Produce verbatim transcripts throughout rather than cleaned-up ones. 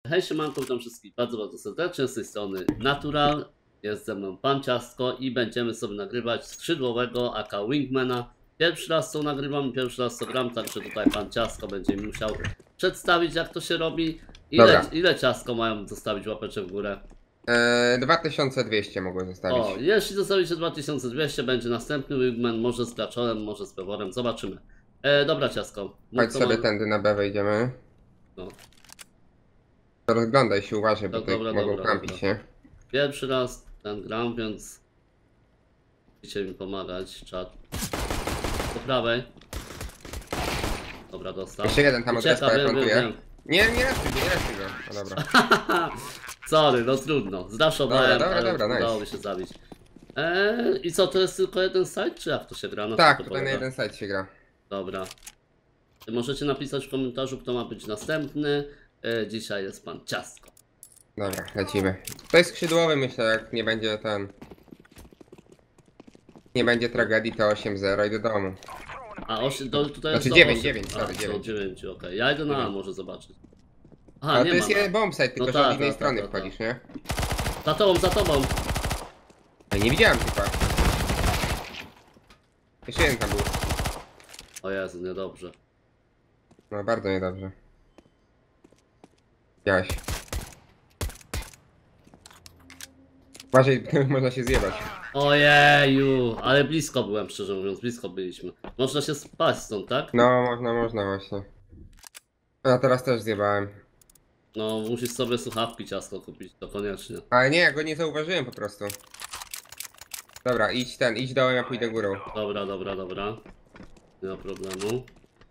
Hej siemanko, witam wszystkich bardzo, bardzo serdecznie, z tej strony Natural, jest ze mną Pan Ciastko i będziemy sobie nagrywać skrzydłowego aka Wingmana. Pierwszy raz to nagrywam, pierwszy raz to gram, także tutaj Pan Ciastko będzie mi musiał przedstawić, jak to się robi. Ile, ile Ciastko mają zostawić łapeczek w górę? Eee, dwa tysiące dwieście mogłem zostawić. O, jeśli zostawicie dwa tysiące dwieście, będzie następny Wingman, może z Gaczorem, może z Peworem, zobaczymy. E, dobra Ciastko. Chodź sobie mam... tędy na B wejdziemy. No. Rozglądaj się, uważaj, bo No, tutaj dobra, mogą dobra, kampić, dobra. nie? Pierwszy raz ten gram, więc musicie mi pomagać, czat. Po prawej. Dobra, dostał. Jeszcze jeden tam od Ucieka, respa, ja wiem, wiem, plantuję. wiem. Nie, nie resztuj go, nie resztuj go. No dobra. Sorry, no trudno. Zdaszowałem, Dobra, dobra, ale dobra, udało mi nice. się zabić. Eee, I co, to jest tylko jeden site, czy jak to się gra? Na Tak, co to tutaj na polega? jeden site się gra. Dobra. Możecie napisać w komentarzu, kto ma być następny. Eee, dzisiaj jest Pan Ciastko. Dobra, lecimy. To jest skrzydłowy, myślę, jak nie będzie ten... Nie będzie tragedii, to osiem zero i do domu. A osiem, to tutaj Znaczy jest dziewięć, osiem. dziewięć, A, sorry, to dziewięć. dziewięć, okej. Ja idę na A, może zobaczyć. Aha, Ale nie to jest ma na. jeden bomb site, tylko No że tak, od innej tak, strony tak, tak, wchodzisz, nie? Za tobą, za tobą. Ja nie widziałem typa. Jeszcze jeden tam był. O Jezu, niedobrze. No bardzo niedobrze. Widziałeś. Uważaj, można się zjebać. Ojeju, ale blisko byłem, szczerze mówiąc, blisko byliśmy. Można się spaść stąd, tak? No, można, można właśnie. A teraz też zjebałem. No, musisz sobie słuchawki Ciastko kupić, to koniecznie. Ale nie, ja go nie zauważyłem po prostu. Dobra, idź ten, idź dołem, ja pójdę górą. Dobra, dobra, dobra. Nie ma problemu.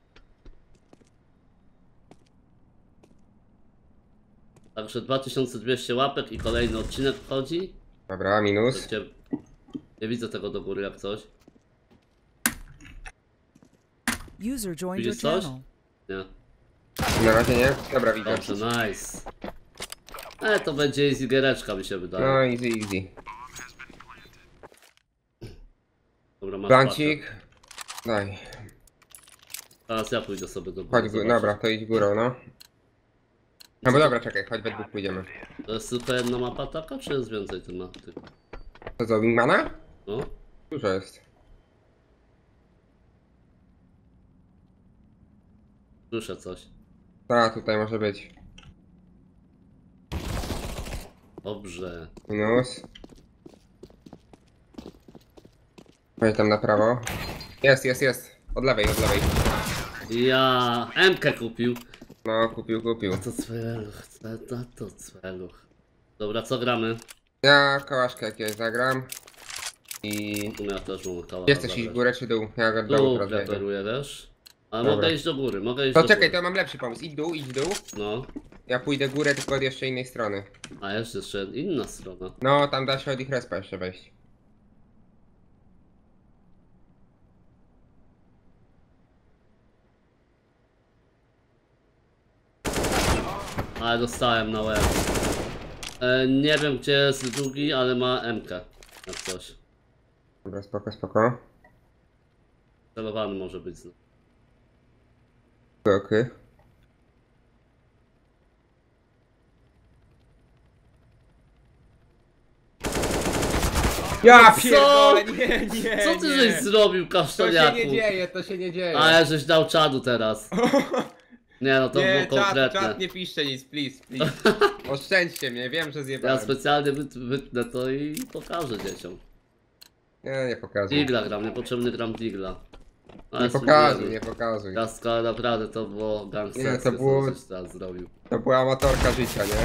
Także dwa tysiące dwieście łapek i kolejny odcinek wchodzi. Dobra, minus. Gdzie... Nie widzę tego do góry jak coś. User joined your Widzisz coś? channel. Nie. Na razie nie? Dobra, widzę. Dobrze, nice. E, to będzie easy giereczka, mi się wydaje. No, easy, easy. Dobra, masz Plancik. Daj. pakę. Teraz ja pójdę sobie do góry. Chodź, gó- zobaczyć. dobra, to idź górą, no. No bo dobra, czekaj, chodź we dwóch pójdziemy. To jest tylko jedna mapa taka, czy jest więcej tych map? tych? To co, Wingmana? No? Dużo jest. Słyszę coś. A, tutaj może być. Dobrze. Minus. Chodź tam na prawo. Jest, jest, jest. Od lewej, od lewej. Ja M-kę kupił. No, kupił, kupił. To cweluch, to, to, to cweluch. Dobra, co gramy? Ja kołaszkę jakiegoś zagram. I... Tu ja też mam kawałek. Gdzie chcesz iść, górę czy dół? Ja go do dołu Tu teraz wejdę. preferuję, wiesz? Ale Dobra. mogę iść do góry, mogę iść To do czekaj, góry. to mam lepszy pomysł. Idź dół, idź dół. No, Ja pójdę górę, tylko od jeszcze innej strony. a jest jeszcze inna strona. No, tam da się od ich respa jeszcze wejść. Ale dostałem na łeb. E, nie wiem gdzie jest drugi, ale ma M-kę. Jak coś. Dobra, spoko, spoko. Celowany może być. znowu. Okej. Ja Co? pierdolę, nie, nie, Co ty nie. żeś zrobił, To się kasztaniaku? nie dzieje, to się nie dzieje. A ja żeś dał czadu teraz. Nie no, to nie, było czat, konkretne. czat, nie piszcie nic, please, please. Oszczędźcie mnie, wiem, że Ja zjebałem. specjalnie wyt, wytnę to i pokażę dzieciom. Nie, nie pokazuj. Digla gram, niepotrzebny gram Digla. Nie pokazuj, nie pokazuj. Ciastko, naprawdę to było Nie, gangsterskie, to było- co coś teraz zrobił. To była amatorka życia, nie?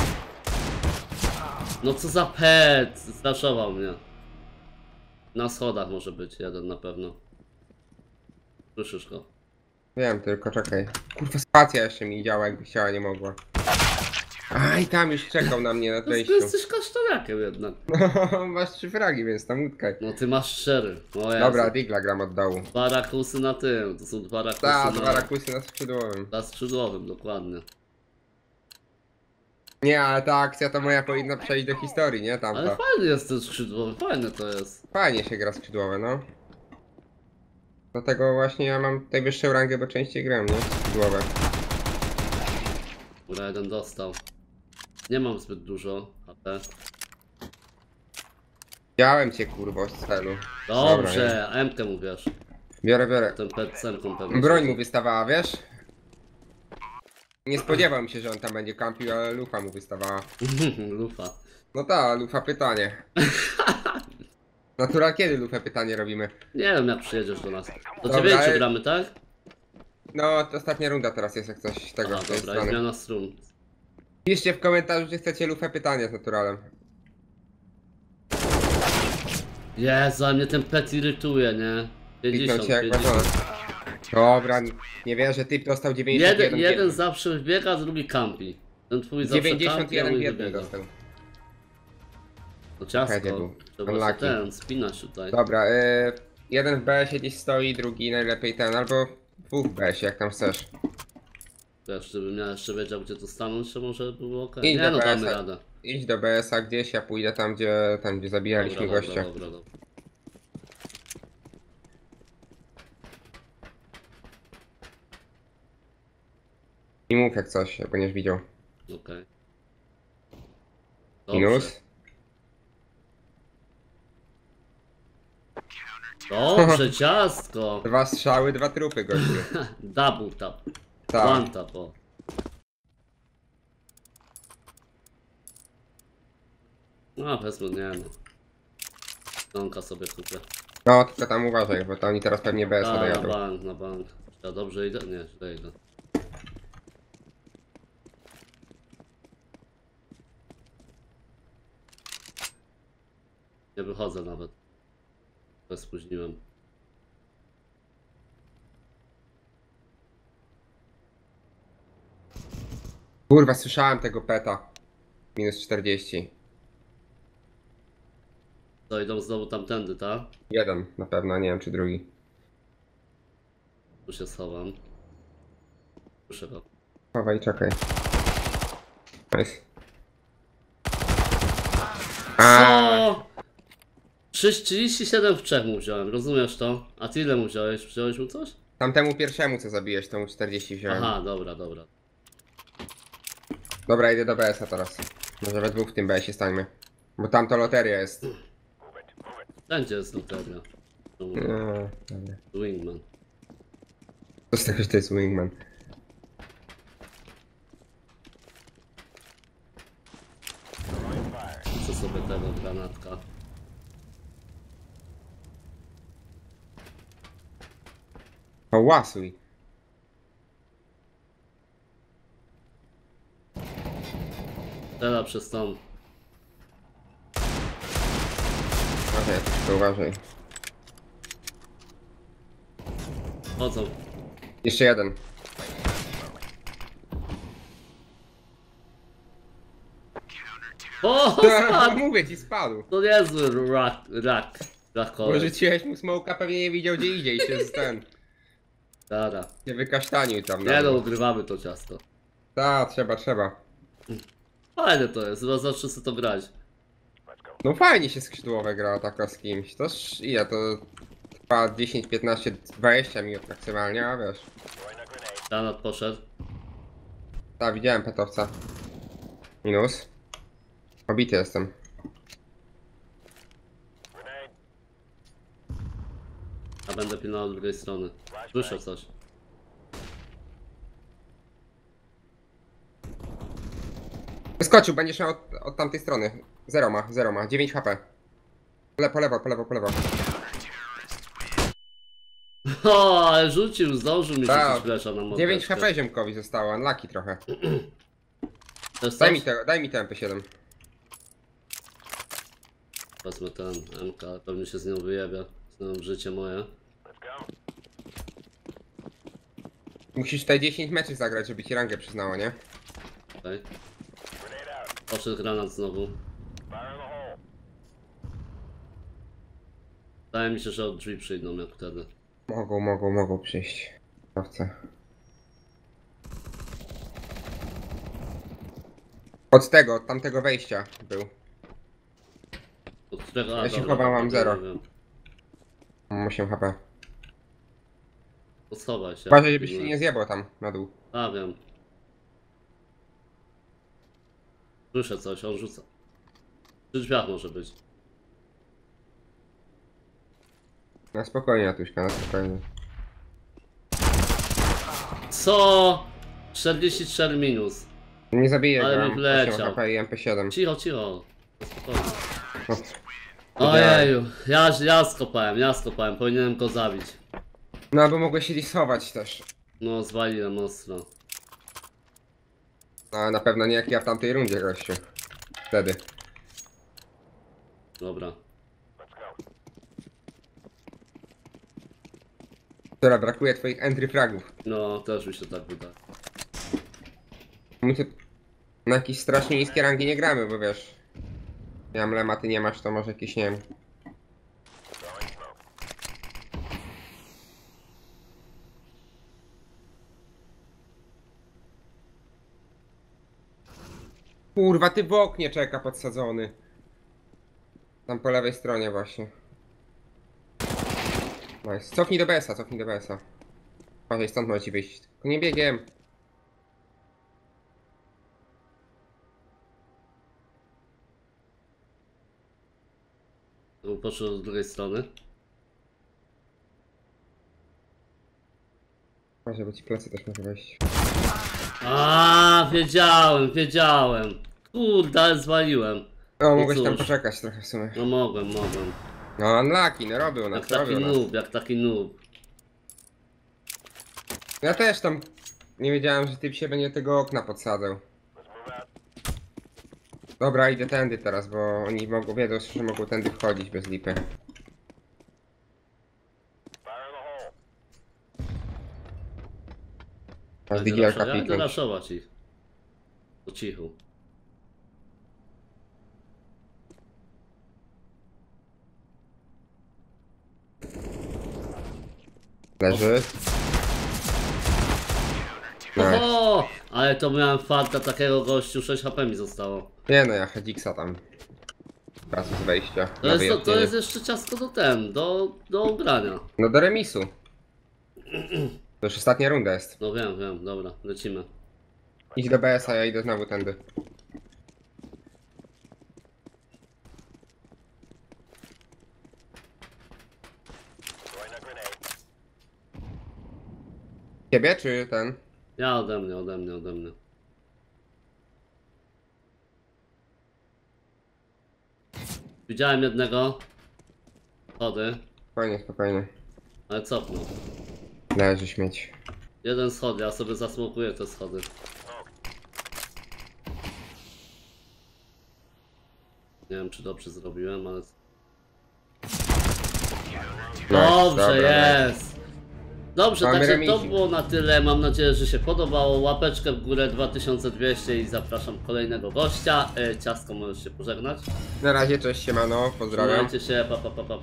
No co za pet, straszował mnie. Na schodach może być jeden na pewno. Słyszysz go? Wiem, tylko czekaj. Kurwa, spacja jeszcze mi działa, jakby chciała, nie mogła. Aj, tam już czekał na mnie na To jest, wejściu. ty jesteś kasztaniakiem jednak. No, masz trzy fragi, więc tam utkaj. No ty masz szczery. O Jezu. Dobra, Digla gram od dołu. Dwa rakusy na tym, to są dwa rakusy Ta, na... dwa rakusy na skrzydłowym. Na skrzydłowym, dokładnie. Nie, ale ta akcja to moja powinna przejść do historii, nie? Ale Tamta. fajny jest ten skrzydłowy, fajne to jest. Fajnie się gra skrzydłowe, no. Dlatego właśnie ja mam najwyższą rangę, bo częściej gram, nie? Skrzydłowe. Dobra, jeden dostał. Nie mam zbyt dużo H P. Widziałem cię kurwo z celu. Dobrze, a M-kę mu wiesz. Biorę, biorę. Ten pet z M-ką pewnie. Broń mu wystawała, wiesz? Nie spodziewałem się, że on tam będzie kampił, ale lufa mu wystawała. Lufa. No ta, lufa pytanie. Natural, kiedy lufę pytanie robimy? Nie wiem jak przyjedziesz do nas. Do Dobra, dziewięciu ale- gramy, tak? No, to ostatnia runda teraz jest jak coś tego Aha, z tej dobra, i strony. zmiana strun. Piszcie w komentarzu, czy chcecie lufę pytanie z naturalem. Jezu, ale mnie ten pet irytuje, nie? Kliknął pięćdziesiąt, cię jak pięćdziesiąt. marzona. Dobra, nie wiem, że typ dostał dziewięćdziesiąt jeden. Jeden, jeden zawsze biega, drugi kampi. Ten twój zawsze kampi, a dziewięćdziesiąt jeden mój biedny wybiega. dostał. No Czekaj, ciastko. był. Trzeba Unlucky. się ten, spinać tutaj. Dobra, y, jeden w B S ie gdzieś stoi, drugi najlepiej ten, albo dwóch w B S ie, jak tam chcesz. Wiesz, żebym ja jeszcze wiedział gdzie to stanąć, to może było ok. Idź Nie do no, B S a. damy radę. Idź do B S a gdzieś, ja pójdę tam, gdzie tam gdzie zabijaliśmy Dobra, gościa. dobra, dobra, dobra. I mów jak coś, jak będziesz widział. Okej. Dobrze. Minus? Dobrze, ciastko. Dwa strzały, dwa trupy gościu. Double tap. Tak. One tap, o. No, wezmę, nie no. Donka sobie kupię. No, tylko tam uważaj, bo to oni teraz pewnie B S a A, na dojadą. bank, na bank. Ja dobrze idę? Nie, źle idę. Nie wychodzę nawet. To spóźniłem. Kurwa, słyszałem tego peta. Minus czterdzieści. To idą znowu tamtędy, tak? Jeden na pewno, nie wiem czy drugi. Tu się schowam. Słyszę go. Chowaj, czekaj. Nice. A, Co? trzydzieści siedem w trzech mu wziąłem, rozumiesz to? A ty ile mu wziąłeś? Wziąłeś mu coś? tamtemu pierwszemu co zabiłeś, to mu czterdzieści wziąłem. Aha, dobra, dobra. Dobra, idę do B S a teraz. Może we dwóch w tym B S ie stańmy. Bo tam to loteria jest. Będzie jest loteria. No, dobra. Wingman. Co z tego, że to jest Wingman? Co sobie tego granatka? O, łasuj. Teraz przez tą. Uważaj, troszkę uważaj. Chodzą. Jeszcze jeden. O, spadł! Mówię ci, spadł. To niezły rak, rak, Bo rakowiec. rzuciłeś mu smoka, pewnie nie widział gdzie idzie i się z ten... Dobra. się wykasztanił tam. Nie no, ugrywamy to ciasto. Tak, trzeba, trzeba. Fajne to jest, chyba zawsze sobie to grać. No fajnie się skrzydłowe gra taka z kimś. To sz- ile to trwa dziesięć, piętnaście, dwadzieścia minut maksymalnie, a wiesz. Granat poszedł. Tak, widziałem petowca. Minus. Obity jestem. A będę pilnował z drugiej strony. Słyszę coś. Wyskoczył, będziesz miał od, od tamtej strony. Zero ma, zero ma. dziewięć H P. Le, po lewo, po lewo, po lewo. O, ale rzucił, zdążył mi Tak. rzucić flesza na modlę. dziewięć H P ziomkowi zostało, unlucky trochę. To jest Daj coś? mi te, daj mi te M P siedem. Wezmę ten M K, pewnie się z nią wyjebia. Znam życie moje. Musisz tutaj dziesięć meczów zagrać, żeby ci rangę przyznało, nie? Okej. Poszedł granat znowu. Wydaje mi się, że od drzwi przyjdą jak wtedy. Mogą, mogą, mogą przyjść. Sprawcę. Od tego, od tamtego wejścia był. Od którego? A, Ja się dobra, chowam, mam dobra, zero. nie wiem. Mam osiem H P. To schowaj się. Uważaj, żebyś się nie zjebał tam, na dół. A wiem. Słyszę coś, on rzuca. Przy drzwiach może być. Na spokojnie, Natuśka, na spokojnie. Co? czterdzieści cztery minus. Nie zabiję Ale go, mi mam wleciał. osiem H P i M P siedem. Cicho, cicho. Spokojnie. No, Ojeju, ja, ja skopałem, ja skopałem, powinienem go zabić. no bo mogłeś się disować też. No, zwaliłem mocno. No na pewno nie jak ja w tamtej rundzie, gościu. Wtedy. Dobra. Która brakuje twoich entry fragów. No, też mi się tak wydaje. My tu na jakieś strasznie niskie rangi nie gramy, bo wiesz. Ja mam lema, ty nie masz, to może jakieś, nie wiem. Kurwa, ty w oknie czeka podsadzony. Tam po lewej stronie właśnie. Nice. Cofnij do B S a, cofnij do B S a. Uważaj, stąd może ci wyjść. Tylko nie biegiem. No, poszedł z drugiej strony. Uważaj, bo ci plecy też może wejść. A, wiedziałem, wiedziałem. Kurde, ale zwaliłem. O, mogłeś cóż. tam poczekać trochę w sumie. No mogłem, mogłem. No, unlucky, no robił Jak nas, taki robił nas. noob, jak taki noob. Ja też tam nie wiedziałem, że typ się będzie tego okna podsadzał. Dobra, idę tędy teraz, bo oni mogą, wiedzą, że mogą tędy wchodzić bez lipy. Masz Ja digielka idę piknąć. raszować ich. Po cichu. Leży. Nice. O, ale to miałem farta takiego gościu, sześć H P mi zostało. Nie no, ja Hedziksa tam. Raz z wejścia. To na jest, to, to wyjaśnienie. jest jeszcze ciasto do ten, do, do grania. No do remisu. To już ostatnia runda jest. No wiem, wiem, dobra, lecimy. Idź do B S a, ja idę znowu tędy. Ciebie czy ten? Ja ode mnie, ode mnie, ode mnie. Widziałem jednego. Schody, Spokojnie, spokojnie. ale cofnął. Leży śmieć. Jeden schody, ja sobie zasmokuję te schody. Nie wiem, czy dobrze zrobiłem, ale... Dobrze, dobra, jest! Dobrze, Mamy także to remisik. było na tyle. Mam nadzieję, że się podobało. Łapeczkę w górę dwa tysiące dwieście i zapraszam kolejnego gościa. E, Ciastko, możesz się pożegnać. Na razie, cześć, siemano, pozdrawiam. Trzymajcie się, pa pa pa pa.